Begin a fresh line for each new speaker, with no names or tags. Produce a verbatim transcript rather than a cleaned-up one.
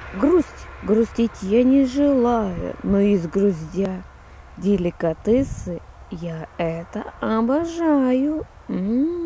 Грусть, грустить я не желаю, но из груздя деликатесы я это обожаю. М-м-м.